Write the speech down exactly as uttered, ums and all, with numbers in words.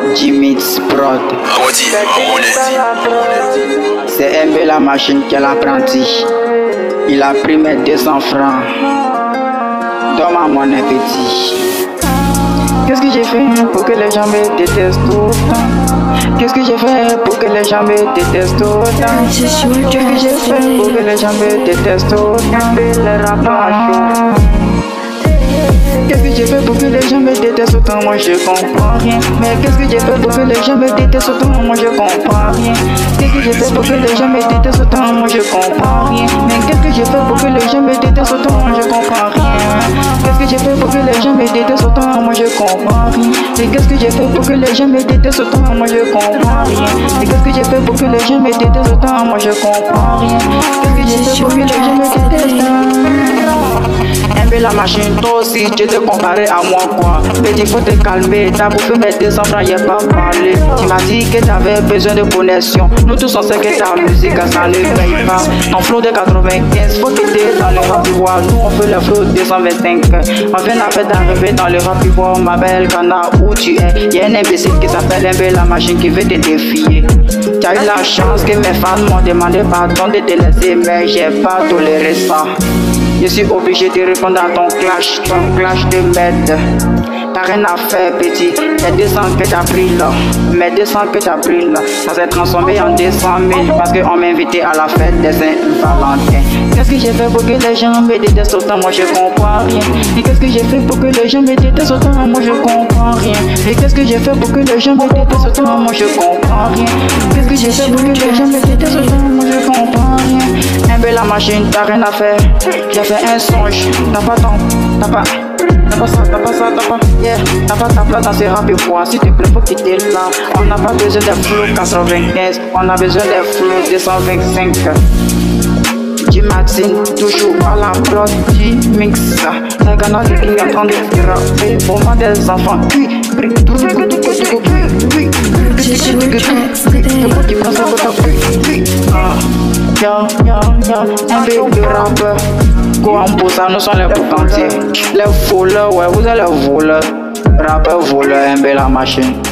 Jimix Prod. C'est M B la machine qui est l'apprenti. Il a pris mes deux cents francs. Donne à mon appétit. Qu'est-ce que j'ai fait pour que les gens me détestent autant? Qu'est-ce que j'ai fait pour que les gens me détestent autant? Qu'est-ce que j'ai fait pour que les gens me détestent autant? Les rappeurs chauds. Qu'est-ce que j'ai fait pour que les gens me détestent autant? Moi je comprends rien. Mais qu'est-ce que j'ai fait pour que les gens me détestent autant? Moi je comprends rien. Qu'est-ce que j'ai fait pour que les gens me détestent autant? Moi je comprends rien. Mais qu'est-ce que j'ai fait pour que les gens me détestent autant? Moi je comprends rien. Qu'est-ce que j'ai fait pour que les gens me détestent autant? Moi je comprends rien. Et qu'est-ce que j'ai fait pour que les gens me détestent autant? Moi je comprends rien. Et qu'est-ce que j'ai fait pour que les gens me détestent autant? Moi je comprends rien. Qu'est-ce que j'ai fait pour que les gens me détestent autant? M B la machine, toi aussi tu te comparais à moi quoi. Petit faut te calmer, t'as bouffé mes deux cents francs, y'a pas parlé. Tu m'as dit que t'avais besoin de connexion. Nous tous on sait que ta musique ça ne paye pas. En flow de quatre-vingt-quinze, faut quitter dans le rap ivoire. Nous on fait le flow deux cent vingt-cinq. On vient la fête d'arriver dans le rap ivoire. Ma belle Kana, où tu es? Y'a un imbécile qui s'appelle M B la machine qui veut te défier. T'as eu la chance que mes fans m'ont demandé pardon de te laisser, mais j'ai pas toléré ça. Je suis obligé de répondre à ton clash, ton clash de merde. T'as rien à faire petit, les deux cents que t'as pris là, mes deux cents que t'as pris là, ça s'est transformé en deux cent mille parce qu'on m'a invité à la fête des Saint-Valentin. Qu'est-ce que j'ai fait pour que les gens me détestent autant? Moi je comprends rien. Et qu'est-ce que j'ai fait pour que les gens me détestent autant? Moi je comprends rien. Et qu'est-ce que j'ai fait pour que les gens me détestent autant? Moi je comprends rien. Qu'est-ce que j'ai fait pour que les gens me détestent autant? Moi je comprends rien. M B la machine, t'as rien à faire. J'ai fait un songe, t'as pas temps, t'as pas. T'as pas ça, t'as pas ça, t'as pas, yeah. T'as pas ta place dans ces rap et voix. S'il te plaît, faut quitter là. On n'a pas besoin des flows quatre-vingt-quinze, on a besoin des flows deux cent vingt-cinq. J-Maxine, toujours à la prod, J-Mix. C'est Ghana qui est en train de frapper pour moi des enfants. Oui, oui, tout le monde, tout le monde, oui, oui, Yo, yo, yo, un bébé rappeur. Go en bossa, nous sommes les potentiels. Les voleurs, ouais, vous êtes les voleurs. Rappeur, voleur, M B la machine.